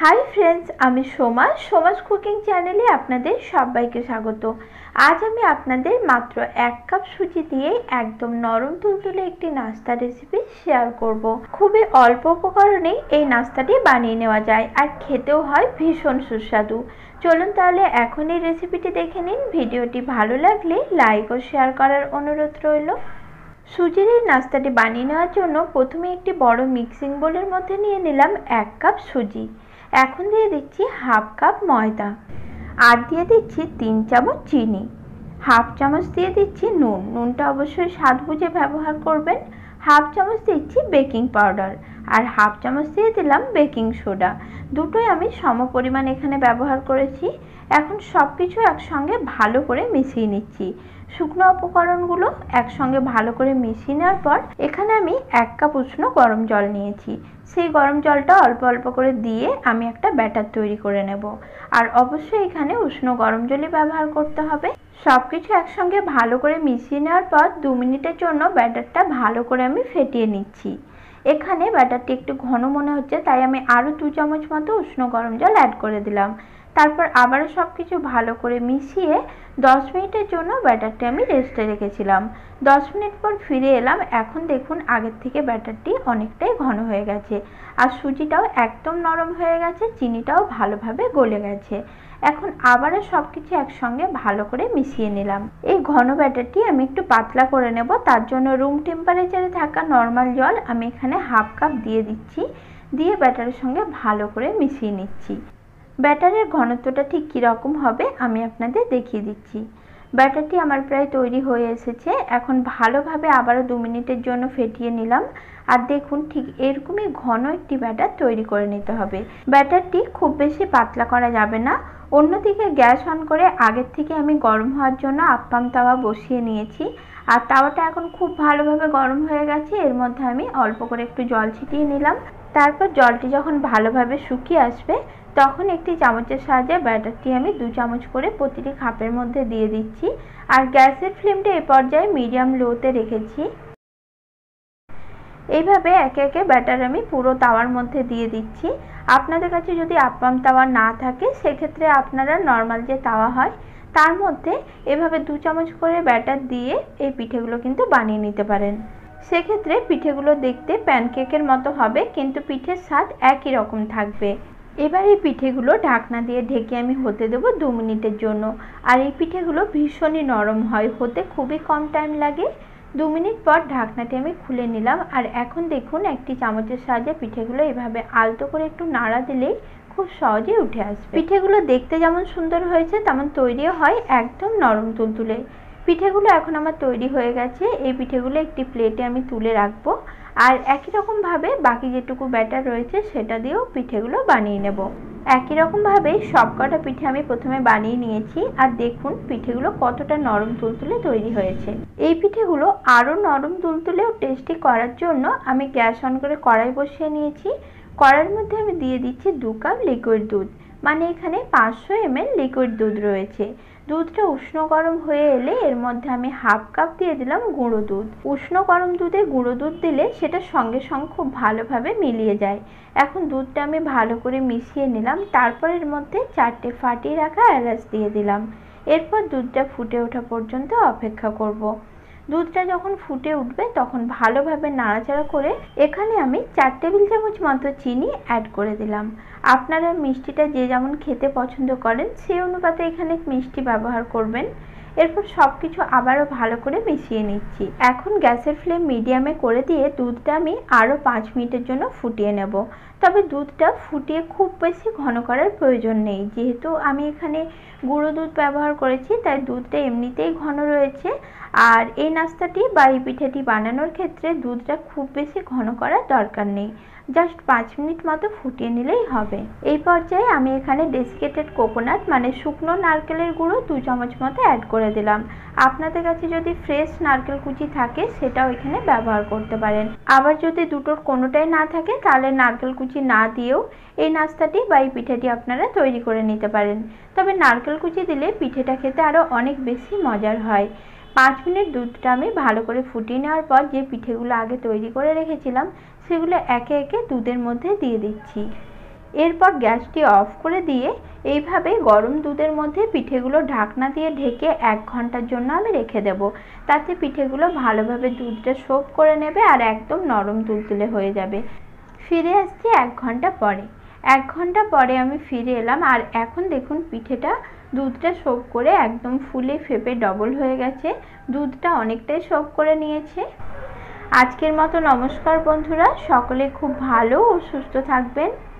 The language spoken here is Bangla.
हाई फ्रेंड्स आमी सोमा सोमास कुकिंग चैनेले आपनादेर सबाइके स्वागत। आज आमी आपनादेर मात्र 1 कप सुजी दिए एकदम नरम तुलतुले एकटी नास्ता रेसिपि शेयर करब। खूबই अल्प उपकरणे এই নাস্তাটি বানিয়ে নেওয়া যায় আর খেতেও হয় ভীষণ সুস্বাদু। চলুন তাহলে এখন এই রেসিপিটি দেখে নিন। ভিডিওটি ভালো লাগলে লাইক ও শেয়ার করার অনুরোধ রইল। সুজির এই নাস্তাটি বানিয়ে নেওয়ার জন্য প্রথমে একটি বড় মিক্সিং বোলের মধ্যে নিয়ে নিলাম 1 কাপ সুজি। এখন দিয়ে দিচ্ছি হাফ কাপ ময়দা আর দিয়ে দিচ্ছি 3 চামচ চিনি, হাফ চামচ দিয়ে দিচ্ছি নুন, নুনটা অবশ্যই স্বাদ বুঝে ব্যবহার করবেন। হাফ চামচ দিচ্ছি বেকিং পাউডার আর হাফ চামচ দিয়ে দিলাম বেকিং সোডা। দুটোই আমি সমপরিমাণ এখানে ব্যবহার করেছি। এখন সবকিছু একসঙ্গে ভালো করে মিশিয়ে নিচ্ছি। শুকনো উপকরণগুলো একসঙ্গে ভালো করে মিশিয়ে নেওয়ার পর এখানে আমি 1 কাপ উষ্ণ গরম জল নিয়েছি। সেই গরম জলটা অল্প অল্প করে দিয়ে আমি একটা ব্যাটার তৈরি করে নেব। আর অবশ্যই এখানে উষ্ণ গরম জলই ব্যবহার করতে হবে। সবকিছু একসঙ্গে ভালো করে মিশিয়ে নেওয়ার পর 2 মিনিটের জন্য ব্যাটারটা ভালো করে আমি ফেটিয়ে নিচ্ছি। এখানে ব্যাটারটি একটু ঘন মনে হচ্ছে, তাই আমি আরও 2 চামচ মতো উষ্ণ গরম জল অ্যাড করে দিলাম। তারপর আবারও সবকিছু ভালো করে মিশিয়ে 10 মিনিটের জন্য ব্যাটারটি আমি রেস্টে রেখেছিলাম। 10 মিনিট পর ফিরে এলাম। এখন দেখুন আগের থেকে ব্যাটারটি অনেকটাই ঘন হয়ে গেছে আর সুজিটাও একদম নরম হয়ে গেছে, চিনিটাও ভালোভাবে গলে গেছে। এখন আবারও সবকিছু একসঙ্গে ভালো করে মিশিয়ে নিলাম। এই ঘন ব্যাটারটি আমি একটু পাতলা করে নেব, তার জন্য রুম টেম্পারেচারে থাকা নর্মাল জল আমি এখানে হাফ কাপ দিয়ে দিচ্ছি। দিয়ে ব্যাটারের সঙ্গে ভালো করে মিশিয়ে নিচ্ছি। ব্যাটারের ঘনত্বটা ঠিক কীরকম হবে আমি আপনাদের দেখিয়ে দিচ্ছি। ব্যাটারটি আমার প্রায় তৈরি হয়ে এসেছে। এখন ভালোভাবে আবারও 2 মিনিটের জন্য ফেটিয়ে নিলাম। আর দেখুন ঠিক এরকমই ঘন একটি ব্যাটার তৈরি করে নিতে হবে। ব্যাটারটি খুব বেশি পাতলা করা যাবে না। অন্যদিকে গ্যাস অন করে আগের থেকে আমি গরম হওয়ার জন্য আপ্পাম তাওয়া বসিয়ে নিয়েছি। আর তাওয়াটা এখন খুব ভালোভাবে গরম হয়ে গেছে। এর মধ্যে আমি অল্প করে একটু জল ছিটিয়ে নিলাম। তারপর জলটি যখন ভালোভাবে শুকিয়ে আসবে তখন একটি চামচের সাহায্যে ব্যাটারটি আমি 2 চামচ করে প্রতিটি কাপের মধ্যে দিয়ে দিচ্ছি। আর গ্যাসের ফ্লেমটা এ পর্যায়ে মিডিয়াম লোতে রেখেছি। এইভাবে একে একে ব্যাটার আমি পুরো তাওয়ার মধ্যে দিয়ে দিচ্ছি। আপনাদের কাছে যদি আপ্পাম তাওয়া না থাকে সেক্ষেত্রে আপনারা নর্মাল যে তাওয়া হয় তার মধ্যে এভাবে 2 চামচ করে ব্যাটার দিয়ে এই পিঠেগুলো কিন্তু বানিয়ে নিতে পারেন। সেক্ষেত্রে পিঠেগুলো দেখতে প্যানকেকের মতো হবে, কিন্তু পিঠের স্বাদ একই রকম থাকবে। এবার এই পিঠেগুলো ঢাকনা দিয়ে ঢেকে আমি হতে দেবো 2 মিনিটের জন্য। আর এই পিঠেগুলো ভীষণই নরম হয়, হতে খুবই কম টাইম লাগে। 2 মিনিট পর ঢাকনাটি আমি খুলে নিলাম। আর এখন দেখুন একটি চামচের সাহায্যে পিঠেগুলো এভাবে আলতো করে একটু নাড়া দিলেই খুব সহজেই উঠে আসবে। পিঠেগুলো দেখতে যেমন সুন্দর হয়েছে তেমন তৈরিও হয় একদম নরম তুলতুলে। পিঠেগুলো এখন আমার তৈরি হয়ে গেছে। এই পিঠেগুলো একটি প্লেটে আমি তুলে রাখবো। আর একই রকমভাবে বাকি যেটুকু ব্যাটার রয়েছে সেটা দিয়েও পিঠেগুলো বানিয়ে নেব। একই রকমভাবে সবকটা পিঠে আমি প্রথমে বানিয়ে নিয়েছি। আর দেখুন পিঠেগুলো কতটা নরম তুলতুলে তৈরি হয়েছে। এই পিঠেগুলো আরও নরম তুলতুলে ও টেস্টি করার জন্য আমি গ্যাস অন করে কড়াই বসিয়ে নিয়েছি। কড়াইয়ের মধ্যে আমি দিয়ে দিচ্ছি 2 কাপ লিকুইড দুধ, মানে এখানে 500 ml লিকুইড দুধ রয়েছে। দুধটা উষ্ণ গরম হয়ে এলে এর মধ্যে আমি হাফ কাপ দিয়ে দিলাম গুঁড়ো দুধ। উষ্ণ গরম দুধে গুঁড়ো দুধ দিলে সেটা সঙ্গে সঙ্গে খুব ভালোভাবে মিলিয়ে যায়। এখন দুধটা আমি ভালো করে মিশিয়ে নিলাম। তারপর এর মধ্যে 4টে ফাটিয়ে রাখা এলাচ দিয়ে দিলাম। এরপর দুধটা ফুটে ওঠা পর্যন্ত অপেক্ষা করব। দুধটা যখন ফুটে উঠবে তখন ভালোভাবে নাড়াচাড়া করে এখানে আমি 4 টেবিল চামচ মতো চিনি অ্যাড করে দিলাম। আপনারা মিষ্টিটা যে যেমন খেতে পছন্দ করেন সেই অনুপাতে এখানে মিষ্টি ব্যবহার করবেন। এরপর সবকিছু আবারও ভালো করে মিশিয়ে নিচ্ছি। এখন গ্যাসের ফ্লেম মিডিয়ামে করে দিয়ে দুধটা আমি আরও 5 মিনিটের জন্য ফুটিয়ে নেব। তবে দুধটা ফুটিয়ে খুব বেশি ঘন করার প্রয়োজন নেই, যেহেতু আমি এখানে গুঁড়ো দুধ ব্যবহার করেছি তাই দুধটা এমনিতেই ঘন রয়েছে। আর এই নাস্তাটি বা এই পিঠেটি বানানোর ক্ষেত্রে দুধটা খুব বেশি ঘন করার দরকার নেই, জাস্ট 5 মিনিট মতো ফুটিয়ে নিলেই হবে। এই পর্যায়ে আমি এখানে ডেসিকেটেড কোকোনাট মানে শুকনো নারকেলের গুঁড়ো 2 চামচ মতো অ্যাড করে দিলাম। আপনাদের কাছে যদি ফ্রেশ নারকেল কুচি থাকে সেটাও এখানে ব্যবহার করতে পারেন। আবার যদি দুটোর কোনোটাই না থাকে তাহলে নারকেল কুচি না দিয়েও এই নাস্তাটি বা এই পিঠেটি আপনারা তৈরি করে নিতে পারেন। তবে নারকেল কুচি দিলে পিঠেটা খেতে আরও অনেক বেশি মজার হয়। 5 মিনিট দুধটা আমি ভালো করে ফুটিয়ে নেওয়ার পর যে পিঠেগুলো আগে তৈরি করে রেখেছিলাম সেগুলো একে একে দুধের মধ্যে দিয়ে দিচ্ছি। এরপর গ্যাসটি অফ করে দিয়ে এইভাবে গরম দুধের মধ্যে পিঠেগুলো ঢাকনা দিয়ে ঢেকে 1 ঘন্টার জন্য আমি রেখে দেব। তাতে পিঠেগুলো ভালোভাবে দুধটা সোক করে নেবে আর একদম নরম তুলতুলে হয়ে যাবে। ফিরে আসছি 1 ঘন্টা পরে। 1 ঘন্টা পরে আমি ফিরে এলাম আর এখন দেখুন পিঠেটা দুধটা সোক করে একদম ফুলে ফেপে ডবল হয়ে গেছে। দুধটা অনেকটাই সোক করে নিয়েছে। আজকের মতো নমস্কার বন্ধুরা, সকলে খুব ভালো ও সুস্থ থাকবেন।